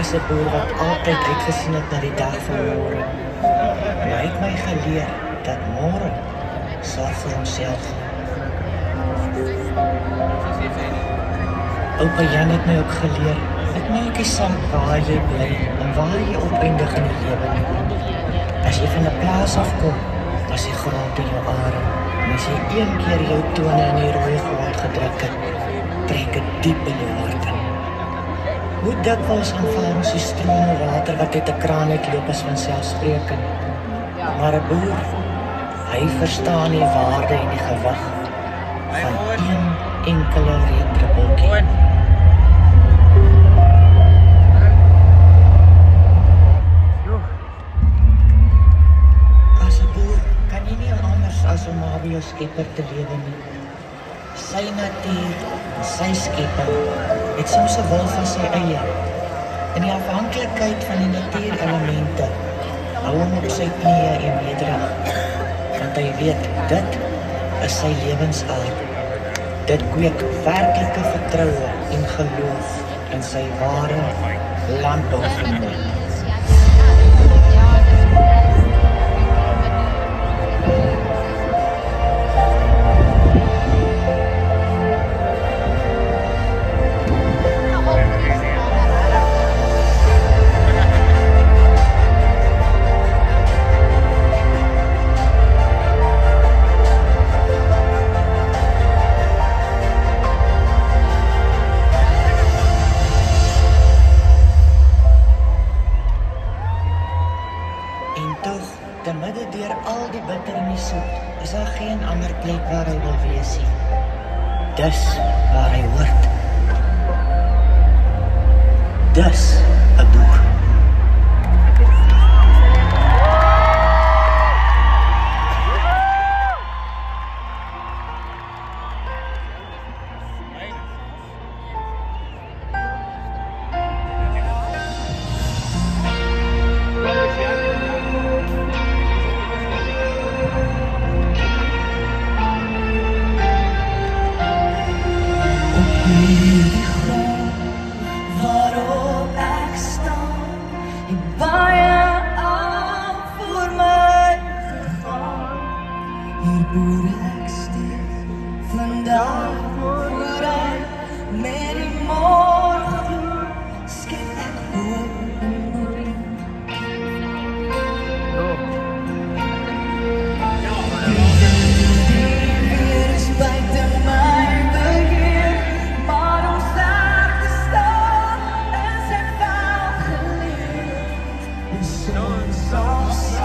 is 'n boer wat altyd uitgesien het na die dag van môre. Hy het my geleer dat môre sorg vir homself. Oupa Jan het my ook geleer, dit maak nie saak waar jy bly en waar jy opeindig in die lewe nie. As jy van 'n plaas afkom, as die grond in jou are, en as jy een keer jou tone in die rooi grond gedruk het, trek dit diep in jou hart in. Hoe dikwels aanvaar ons die strome water wat uit 'n kraan uitloop as vanselfsprekend. Maar 'n boer, hy verstaan die waarde en die gewig van een enkele reendruppeltjie. As 'n boer kan jy nie anders as om naby jou skepper te lewe nie. Sy natuur en sy skepping het soms 'n wil van sy eie. In die afhanklikheid van die natuurelemente hou hom op sy knieë en nederig, want hy weet, dit is sy lewensaard. Dit kweek werklike vertroue en geloof in sy ware landbouvriende. Te midde deur al die bitter en die soet, is daar geen ander plek waar hy wil wees nie. Dis waar hy hoort. Dis 'n boer. Waarop ek staan, die baie al voor my gegaan. Hier boer ek steeds, vandag vooruit, met die morgen skep ek hoop en moed. Die weer is buiten my beheer, maar om sterk te staan en sy vel geleerd, die son sal